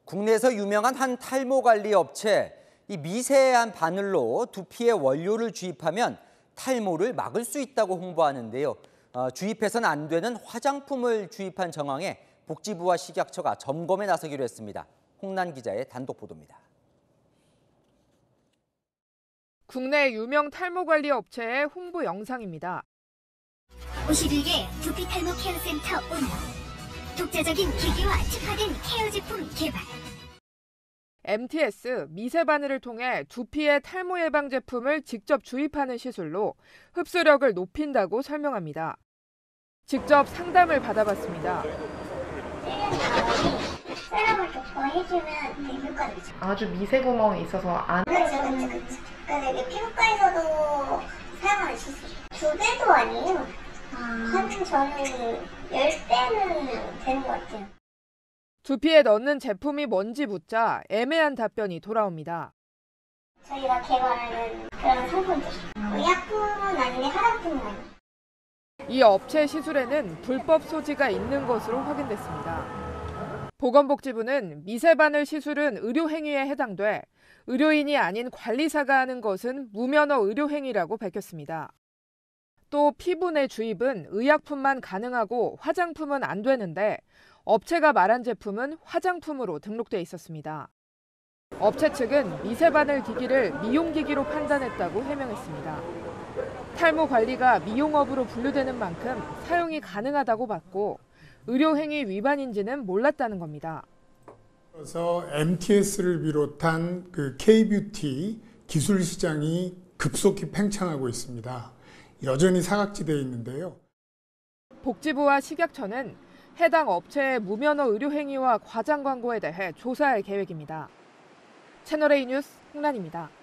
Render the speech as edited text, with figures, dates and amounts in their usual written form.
국내에서 유명한 한 탈모 관리 업체, 이 미세한 바늘로 두피에 원료를 주입하면 탈모를 막을 수 있다고 홍보하는데요. 주입해서는 안 되는 화장품을 주입한 정황에 복지부와 식약처가 점검에 나서기로 했습니다. 홍난 기자의 단독 보도입니다. 국내 유명 탈모 관리 업체의 홍보 영상입니다. 51개 두피 탈모 케어 센터 오너. 독자적인 기기와 특화된 케어 제품 개발. MTS 미세 바늘을 통해 두피에 탈모 예방 제품을 직접 주입하는 시술로 흡수력을 높인다고 설명합니다. 직접 상담을 받아봤습니다. 세럼을 덮어 해주면 되게 효과가 있죠. 아주 미세 구멍이 있어서 안. 그렇죠. 그러니까 이게 피부과에서도 사용하는 시술. 2배도 아니에요. 한 저는 10배는 되는 것 같아요. 두피에 넣는 제품이 뭔지 묻자 애매한 답변이 돌아옵니다. 저희가 개발하는 그런 상품들. 의약품은 아닌데 화장품은. 이 업체 시술에는 불법 소지가 있는 것으로 확인됐습니다. 보건복지부는 미세바늘 시술은 의료행위에 해당돼 의료인이 아닌 관리사가 하는 것은 무면허 의료행위라고 밝혔습니다. 또 피부 내 주입은 의약품만 가능하고 화장품은 안 되는데 업체가 말한 제품은 화장품으로 등록돼 있었습니다. 업체 측은 미세바늘 기기를 미용기기로 판단했다고 해명했습니다. 탈모 관리가 미용업으로 분류되는 만큼 사용이 가능하다고 봤고 의료행위 위반인지는 몰랐다는 겁니다. 그래서 MTS를 비롯한 그 K-뷰티 기술 시장이 급속히 팽창하고 있습니다. 여전히 사각지대에 있는데요. 복지부와 식약처는 해당 업체의 무면허 의료행위와 과장 광고에 대해 조사할 계획입니다. 채널A 뉴스 홍란입니다.